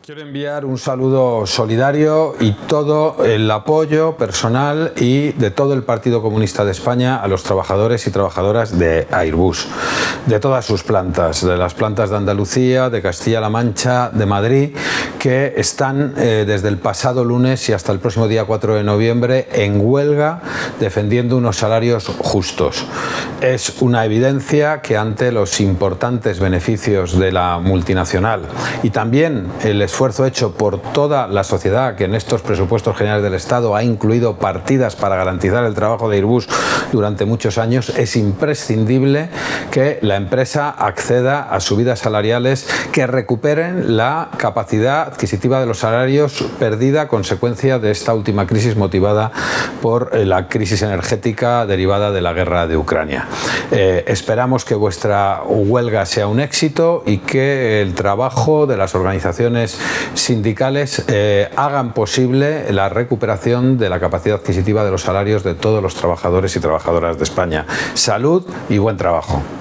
Quiero enviar un saludo solidario y todo el apoyo personal y de todo el Partido Comunista de España a los trabajadores y trabajadoras de Airbus, de todas sus plantas, de las plantas de Andalucía, de Castilla-La Mancha, de Madrid, que están desde el pasado lunes y hasta el próximo día 4 de noviembre en huelga defendiendo unos salarios justos. Es una evidencia que ante los importantes beneficios de la multinacional y también el esfuerzo hecho por toda la sociedad, que en estos presupuestos generales del Estado ha incluido partidas para garantizar el trabajo de Airbus durante muchos años, es imprescindible que la empresa acceda a subidas salariales que recuperen la capacidad adquisitiva de los salarios perdida a consecuencia de esta última crisis motivada por la crisis energética derivada de la guerra de Ucrania. Esperamos que vuestra huelga sea un éxito y que el trabajo de las organizaciones sindicales hagan posible la recuperación de la capacidad adquisitiva de los salarios de todos los trabajadores y trabajadoras de España. Salud y buen trabajo.